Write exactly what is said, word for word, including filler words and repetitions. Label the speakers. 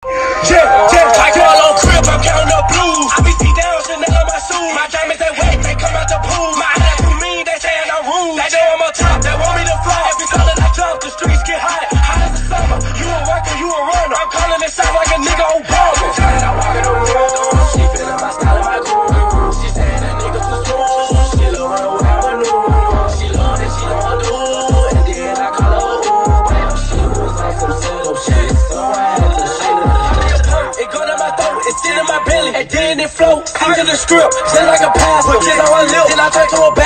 Speaker 1: Yeah, yeah, I call on crib, I'm counting up blues. I be beat down, Chanel on my shoes. My diamonds, they wet, they come out the pool. My eyes too mean, they saying I'm rude. They know I'm on top, they want me to fly. Every time that I jump, the streets get hot. Hot as the summer, you a worker, you a runner. I'm calling this out like a nigga Obama. I walk in the room, she feeling my style and my groove. She saying that niggas was smooth. She love run without a new. She love that she don't do. And then I call her ooh. Damn, she was like some setup shit. So I had to shake it. It go down my throat, it sit in my belly, and then it float. Out of the script, just like a pastor. Put kids on my lip, then I turn to a